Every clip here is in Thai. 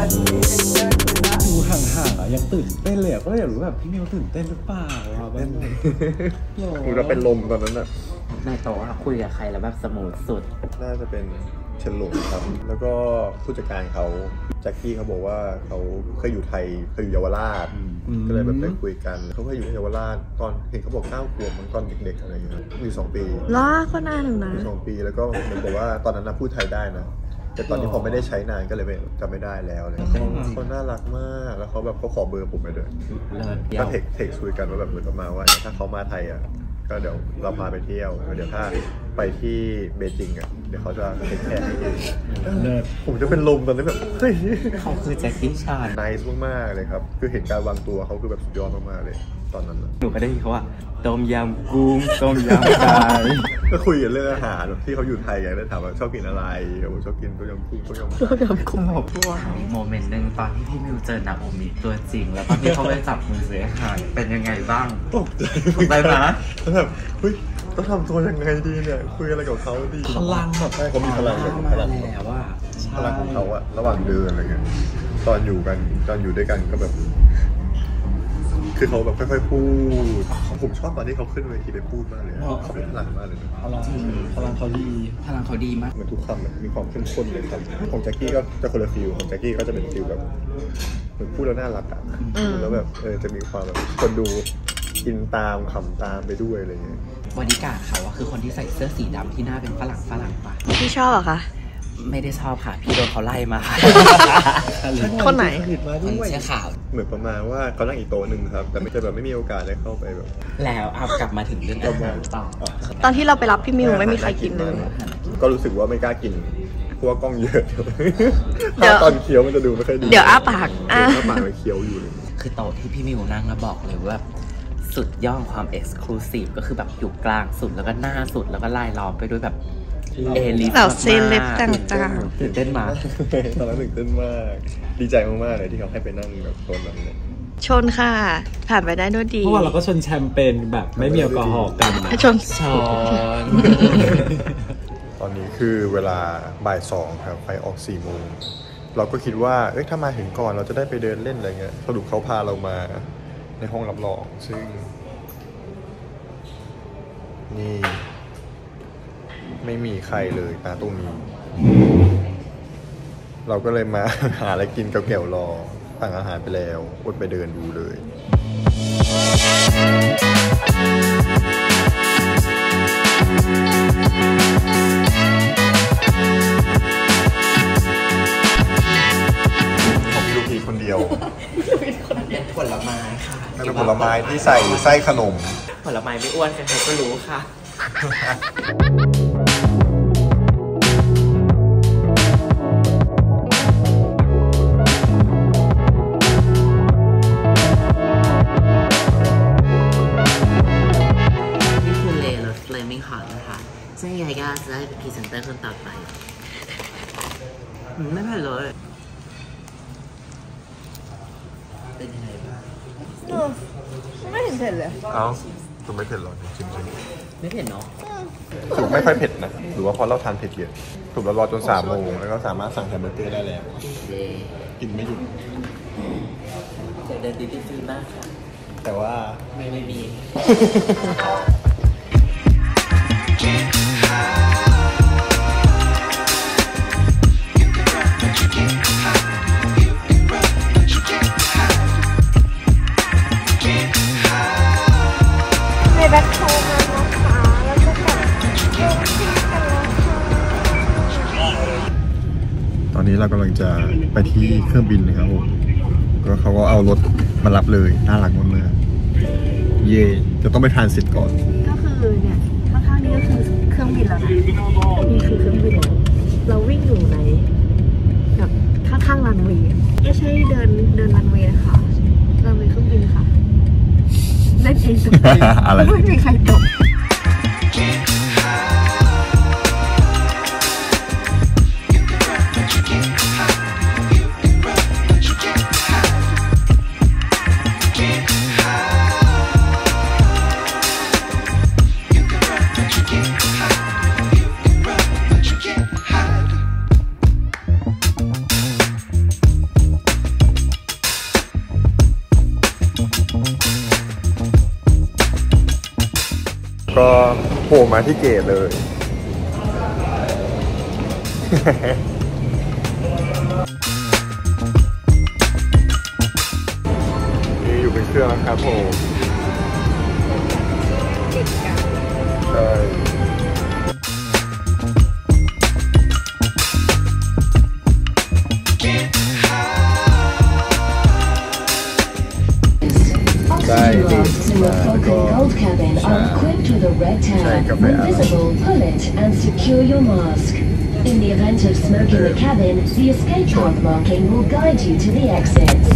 ดูห่างๆอ่ะยังตื่นเต้นเลยก็อยากรู้แบบพี่มิวตื่นเต้นหรือเปล่าเต้นกูจะเป็นลมตอนนั้นอ่ะในโต๊ะคุยกับใครแล้วแบบสมูทสุดน่าจะเป็นเฉินหลงครับแล้วก็ผู้จัดการเขาแจ็คกี้เขาบอกว่าเขาเคยอยู่ไทยเคยอยู่เยาวราชก็เลยแบบได้คุยกันเขาเคยอยู่เยาวราชตอนเห็นเขาบอก9 ขวบมันตอนเด็กๆอะไรอย่างเงี้ยอยู่2 ปีล้าก็นานถึงนะ 2 ปีแล้วก็เหมือนบอกว่าตอนนั้นพูดไทยได้นะแต่ตอนนี้พอไม่ได้ใช้นานก็เลยจำไม่ได้แล้วเลยเขาน่ารักมากแล้วเขาแบบเขาขอเบอร์ผมไปด้วยก็เทคคุยกันว่าแบบเหมือนประมาณว่าถ้าเขามาไทยอ่ะก็เดี๋ยวเราพาไปเที่ยวเดี๋ยวถ้าไปที่เบจิงอ่ะเดี๋ยวเขาจะเทคแคร์ให้เองผมจะเป็นลมตอนนี้แบบเฮ้ยเขาคือแจ็คกี้ชานไนส์มากๆเลยครับคือเห็นการวางตัวเขาคือแบบสุดยอดมากๆเลยตอนนั้นหนูก็ได้ยินเขาว่าต้มยำกุ้งต้มยำไก่ก็คุยกันเรื่องอาหารที่เขาอยู่ไทยไงได้ถามว่าชอบกินอะไรชอบกินต้มยำกุ้งต้มยำกุ้งหอมพวกโมเมนต์หนึ่งตอนที่พี่มิวเจอนาโอมิตัวจริงแล้วตอนที่เขาไปจับมือเสียหายเป็นยังไงบ้างตกใจนะแบบเฮ้ยต้องทำตัวยังไงดีเนี่ยคุยอะไรกับเขาดีพลังแบบเขามีพลังแล้วว่าพลังของเขาอะระหว่างเดินอะไรเงี้ยตอนอยู่ด้วยกันก็แบบคือเขาแบบค่อยๆพูดผมชอบตอนที่เขาขึ้นเวทีไปพูดมากเลยเขาเป็นพลังมากเลยพลังเขาดีมากเหมือนทุกคำแบบมีความเข้มข้นเลยครับของแจ็คกี้ก็จะคนละฟิลของแจ็คกี้ก็จะเป็นฟิลแบบเหมือนพูดแล้วน่ารักอะแล้วแบบจะมีความแบบคนดูกินตามขำตามไปด้วยอะไรเงี้ยบริการเขาคือคนที่ใส่เสื้อสีดำที่หน้าเป็นฝรั่งปะพี่ชอบเหรอคะไม่ได้ชอบค่ะพี่โดนเขาไล่มาค่ะคนไหนคนเสื้อขาวเหมือนประมาณว่าเขานั่งอีกโต๊ะหนึ่งครับแต่ไม่จะแบบไม่มีโอกาสได้เข้าไปแบบแล้วเอากลับมาถึงเรื่องอาหารต่อตอนที่เราไปรับพี่มิวไม่มีใครกินเลยก็รู้สึกว่าไม่กล้ากินเพราะว่ากล้องเยอะเดี๋ยวตอนเคี้ยวมันจะดูไม่ค่อยดีเดี๋ยวอ้าปากมันเคี้ยวอยู่เลยคือโต๊ะที่พี่มิวนั่งแล้วบอกเลยว่าสุดยอดความเอ็กซ์คลูซีฟก็คือแบบอยู่กลางสุดแล้วก็หน้าสุดแล้วก็ลายล้อมไปด้วยแบบลิฟต์เซเลบต่างๆตื่นเต้นมากตอนนั้นตื่นเต้นมากดีใจมากๆเลยที่เขาให้ไปนั่งแบบโซนนั้นเลยชนค่ะผ่านไปได้ด้วยดีเพราะว่าเราก็ชนแชมเปญแบบไม่มีแอลกอฮอล์กันชนตอนนี้คือเวลาบ่าย 2ครับไฟออก4 โมงเราก็คิดว่าถ้ามาถึงก่อนเราจะได้ไปเดินเล่นอะไรเงี้ยสรุปเขาพาเรามาในห้องรับรองซึ่งนี่ไม่มีใครเลยนะตรงนี้เราก็เลยมาหาอะไรกินเก่าๆรอสั่งอาหารไปแล้วอดไปเดินดูเลยผมมีลูกพีคนเดียวเป็นผลไม้ค่ะเป็นผลไม้ที่ใส่ไส้ขนมผลไม้ไม่อ้วนใครๆก็รู้ค่ะนี่คือเลรสเลมมิ่งฮอตนะคะซึ่งยายาจะได้พรีเซนเตอร์คนต่อไปไม่เผ็ดเลยเป็นยังไงบ้างไม่เห็นเผ็ดเลยเอ้าคุณไม่เผ็ดหรอจริงไม่เผ็ดเนาะถูกไม่ค่อยเผ็ดนะหรือว่าเพราะเราทานเผ็ดเยอะถูกเรารอจน3 โมงแล้วก็สามารถสั่งแฮมเบอร์เกอร์ได้แล้วกินไม่หยุดเดินดีๆมากค่ะแต่ว่าไม่มีแบ็คโฮมแล้วนะคะแล้วก็กลับลงที่กันแล้วค่ะตอนนี้เรากำลังจะไปที่เครื่องบินนะครับผมก็เขาก็เอารถมารับเลยน่ารักมากๆเย่จะต้องไปทรานสิตก่อนก็คือเนี่ยข้างๆนี้ก็คือเครื่องบินแล้วนะนี่คือเครื่องบินเราวิ่งอยู่ในแบบข้างๆรันเวย์ไม่ใช่เดินรันเวย์นะคะรันเวย์เครื่องบินค่ะเล่นเองสุดไม่มีใครตกก็โผล่มาที่เกตเลย นี่อยู่เป็นเครื่องแล้วครับผมใช่ Oxygen masks in the Falcon Gold cabin are equipped with a red tab. When visible, pull it and secure your mask. In the event of smoke in the cabin, the escape pod marking will guide you to the exits.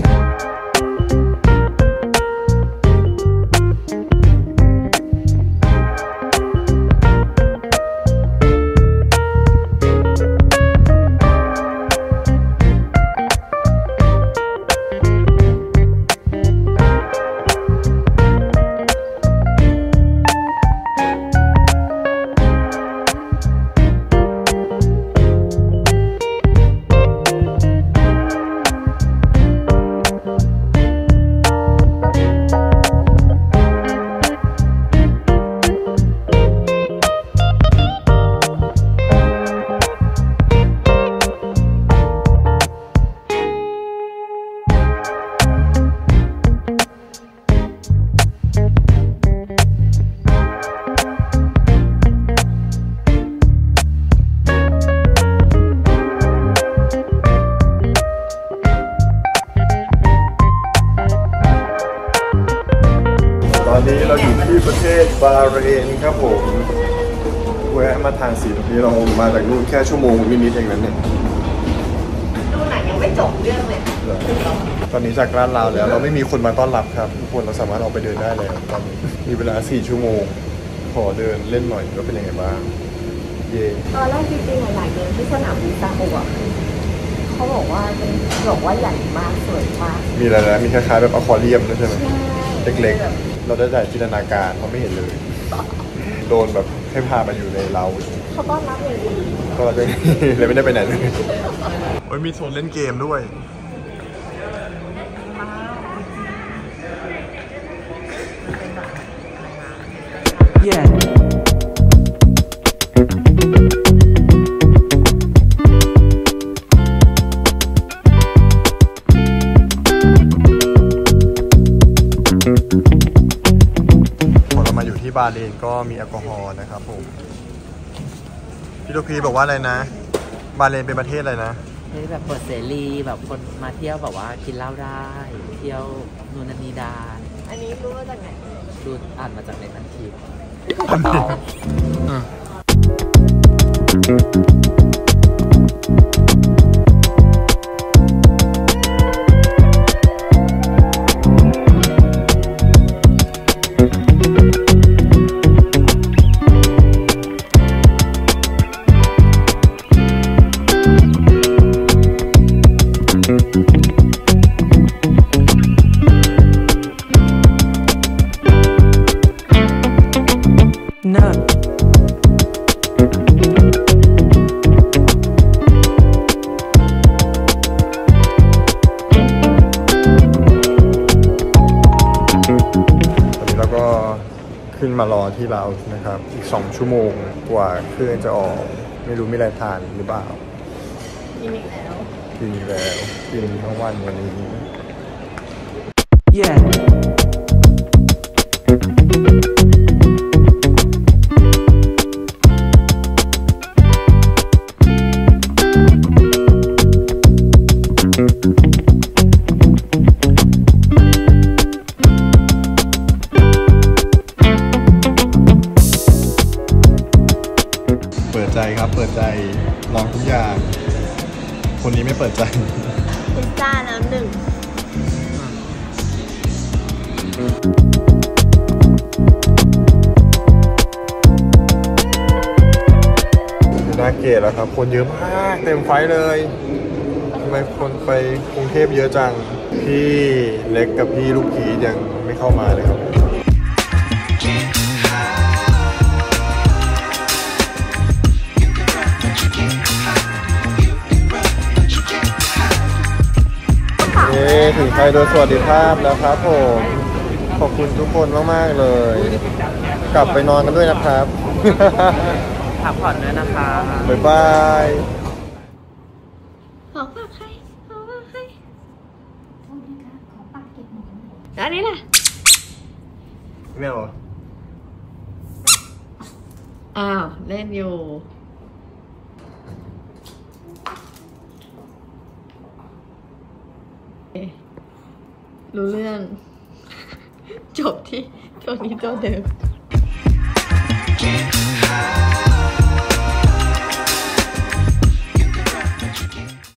ตอนนี้เราอยู่ที่ประเทศบาห์เรนครับผมแวะมาทานสีตรงนี้เรามาจากนู่นแค่ชั่วโมงนิดๆเองนั้นเนี่ยดูหนังยังไม่จบเรื่องเลยตอนนี้จากร้านเราแล้วเราไม่มีคนมาต้อนรับครับทุกคนเราสามารถออกไปเดินได้แล้วตอนนี้มีเวลา4 ชั่วโมงขอเดินเล่นหน่อยว่าเป็นยังไงบ้างเย่ตอนแรกจริงๆหลายๆเดินที่สนามบินซาอุอะเขาบอกว่าใหญ่มากสวยมากมีอะไรนะมีคล้ายๆแบบอควาเรียมนะใช่ไหมเล็กๆเราได้แต่จินตนาการเขาไม่เห็นเลยโดนแบบให้พามาอยู่ในเราเขาต้อนรับอย่างดีก็เลยไม่ได้ไปไหนเลยโอ้ยมีโซนเล่นเกมด้วย พอเรามาอยู่ที่บาห์เรนก็มีแอลกอฮอล์นะครับผมพี่ลูกพีบอกว่าอะไรนะบาห์เรนเป็นประเทศอะไรนะนี่แบบเปิดเสรีแบบคนมาเที่ยวแบบว่ากินเหล้าได้เที่ยวนู่นนั่นนี่ได้อันนี้รู้มาจากไหนดูอ่านมาจากในพันทิปขึ้นมารอที่เรานะครับอีก2 ชั่วโมงกว่าเครื่องจะออกไม่รู้มีอะไรทานหรือเปล่ากินอีกแล้วกินทั้งวันวันนี้เปิดใจครับเปิดใจลองทุกอย่างคนนี้ไม่เปิดใจพิซซ่าแล้ว1 น่าเกลียดแล้วครับคนเยอะมากเต็มไฟเลยทำไมคนไปกรุงเทพเยอะจังพี่เล็กกับพี่ลูกพียังไม่เข้ามาเลยครับถึงไทยโดยสวัสดิภาพแล้วครับผมขอบคุณทุกคนมากๆเลย กลับไปนอนกันด้วยนะครับพักผ่อนด้วยนะคะบ๊ายบายขอฝากใครอันนี้แหละไม่เอาอ้าว เล่นอยู่ รู้เรื่อง จบที่ตัวนี้ตัวเดิม